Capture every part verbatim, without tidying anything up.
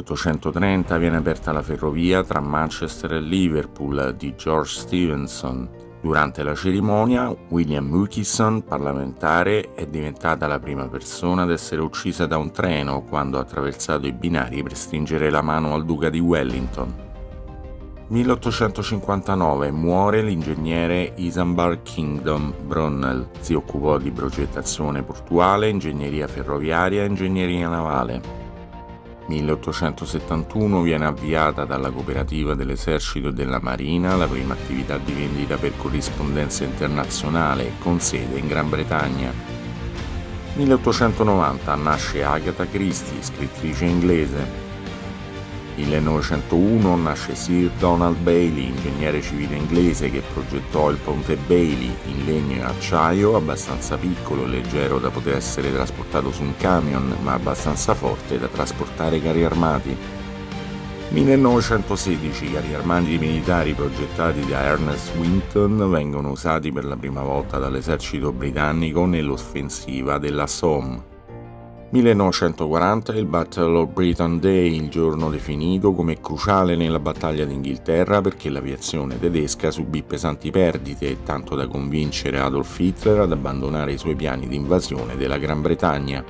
milleottocentotrenta viene aperta la ferrovia tra Manchester e Liverpool di George Stephenson. Durante la cerimonia, William Wilkinson, parlamentare, è diventata la prima persona ad essere uccisa da un treno quando ha attraversato i binari per stringere la mano al duca di Wellington. milleottocentocinquantanove muore l'ingegnere Isambard Kingdom Brunel. Si occupò di progettazione portuale, ingegneria ferroviaria e ingegneria navale. milleottocentosettantuno viene avviata dalla cooperativa dell'esercito e della marina la prima attività di vendita per corrispondenza internazionale con sede in Gran Bretagna. milleottocentonovanta nasce Agatha Christie, scrittrice inglese. millenovecentouno nasce Sir Donald Bailey, ingegnere civile inglese che progettò il ponte Bailey in legno e acciaio, abbastanza piccolo e leggero da poter essere trasportato su un camion, ma abbastanza forte da trasportare carri armati. millenovecentosedici i carri armati militari progettati da Ernest Winton vengono usati per la prima volta dall'esercito britannico nell'offensiva della Somme. millenovecentoquaranta il Battle of Britain Day, il giorno definito come cruciale nella battaglia d'Inghilterra perché l'aviazione tedesca subì pesanti perdite, tanto da convincere Adolf Hitler ad abbandonare i suoi piani di invasione della Gran Bretagna.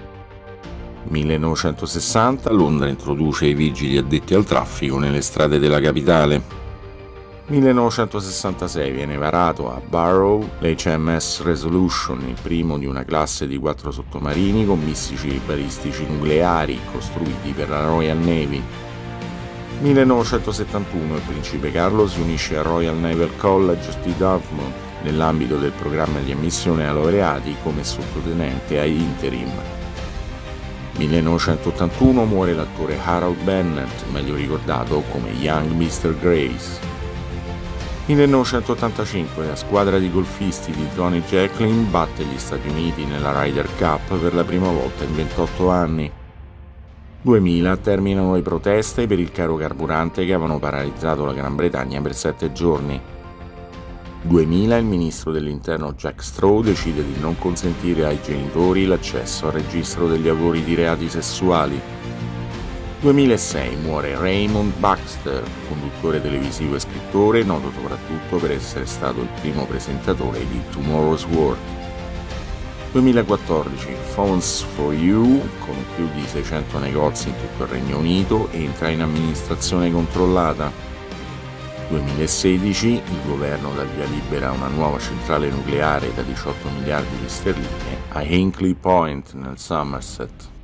millenovecentosessanta Londra introduce i vigili addetti al traffico nelle strade della capitale. millenovecentosessantasei viene varato a Barrow l'H M S Resolution, il primo di una classe di quattro sottomarini con missili balistici nucleari costruiti per la Royal Navy. millenovecentosettantuno il principe Carlo si unisce al Royal Naval College di Dartmouth nell'ambito del programma di ammissione ai laureati come sottotenente ai interim. millenovecentottantuno muore l'attore Harold Bennett, meglio ricordato come Young mister Grace. millenovecentottantacinque la squadra di golfisti di Tony Jacklin batte gli Stati Uniti nella Ryder Cup per la prima volta in ventotto anni. duemila terminano le proteste per il caro carburante che avevano paralizzato la Gran Bretagna per sette giorni. duemila il ministro dell'interno Jack Straw decide di non consentire ai genitori l'accesso al registro degli autori di reati sessuali. duemilasei muore Raymond Baxter, conduttore televisivo e scrittore, noto soprattutto per essere stato il primo presentatore di Tomorrow's World. duemilaquattordici Phones for You, con più di seicento negozi in tutto il Regno Unito, entra in amministrazione controllata. duemilasedici il governo dà via libera a una nuova centrale nucleare da diciotto miliardi di sterline a Hinkley Point nel Somerset.